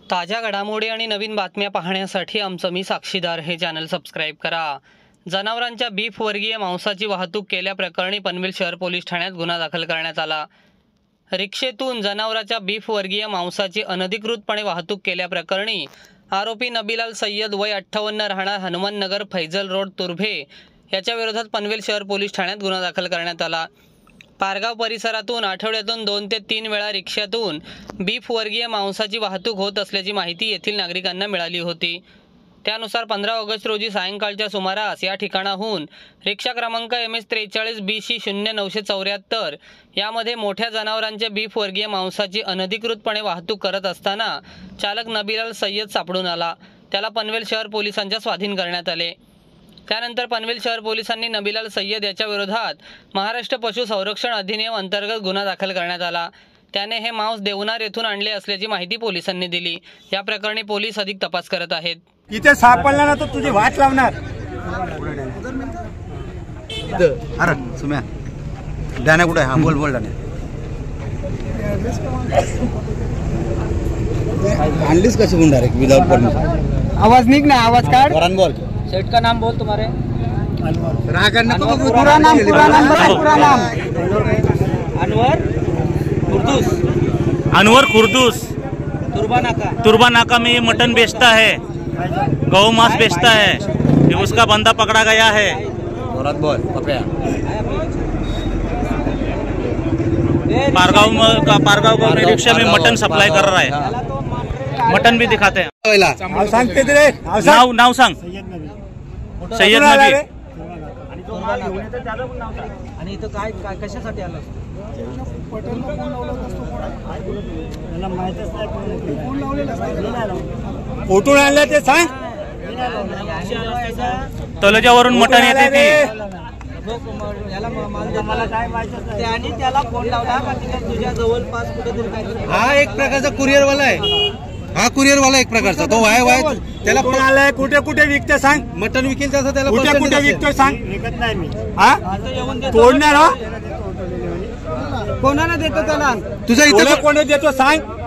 ताज्या घडामोडी आणि नवीन बातम्या पाहण्यासाठी आमचं मी साक्षीदार हे चॅनल सबस्क्राइब करा। जनावरांच्या बीफ वर्गीय मांसाची वाहतूक केल्याप्रकरणी पनवेल शहर पोलीस ठाण्यात गुन्हा दाखल करण्यात आला। रिक्षेतून जनावरांच्या बीफ वर्गीय मांसाची अनधिकृतपणे वाहतूक केल्याप्रकरणी आरोपी नबीलाल सय्यद वय 58 राहणार हनुमाननगर फैजल रोड तुर्भे याच्या विरोधात पनवेल शहर पोलीस ठाण्यात गुन्हा दाखल करण्यात आला। पारगाव परिसरातून आठवड्यातून 2 ते 3 वेळा रिक्षातून बीफ वर्गीय मांसाची वाहतूक होत असल्याची माहिती येथील नागरिकांना मिळाली होती। त्यानुसार 15 ऑगस्ट रोजी सायंकाळच्या सुमारास या ठिकाणाहून रिक्षा क्रमांक MS43 BC 0974 यामध्ये मोठ्या जनावरांच्या बीफ वर्गीय मांसाची अनधिकृतपणे वाहतूक करत असताना चालक नबीलाल सय्यद सापडून आला। त्याला पनवेल शहर पोलिसांच्या स्वाधीन करण्यात आले। त्यानंतर पनवेल शहर पोलिसांनी नबीलाल सय्यद याच्या विरोधात महाराष्ट्र पशु संरक्षण अधिनियम अंतर्गत गुन्हा दाखल करण्यात आला। त्याने हे मांस देवनार येथून आणले असल्याची माहिती पोलिसांनी दिली। या प्रकरणी पोलीस अधिक तपास करत आहेत। इथे सापडला ना तर तुझी वाट लावणार। अरे सुम्या दाना कुठे हा बोल बोल दाना आणलीस कशी गुंड डायरेक्ट विदाउट परमिशन आवाज निघ ना, आवाज काढ। वरान बोल। सेठ का नाम बोल तुम्हारे। पूरा नाम अनवर खुर्दूस तुर्बा नाका में ये मटन बेचता है, गौ मांस बेचता है। ये उसका बंदा पकड़ा गया है। बोल पकड़ा। पारगांव में रिक्शा में मटन सप्लाई कर रहा है। मटन भी दिखाते हैं। नाव सांग। सय्यद नबी। आणि इथं काय कशासाठी आलं? कुठून आणलं ते सांग। तळजावरून मटण येते ती। आणि त्याला फोन लावला का तुझ्या जवळपास कुठेतरी? हा एक प्रकारचा कुरिअर वाला आहे। हा कुरिअर वाला एक प्रकारचा तो वाय त्याला कोण आलाय, कुठे कुठे विकते सांग। मटन विकेल तसं त्याला कुठे कुठे विकतो सांग। विकत नाही मी। हा तोडणार हो। कोणाला देतो त्याला? तुझा इथं कोण देतो सांग।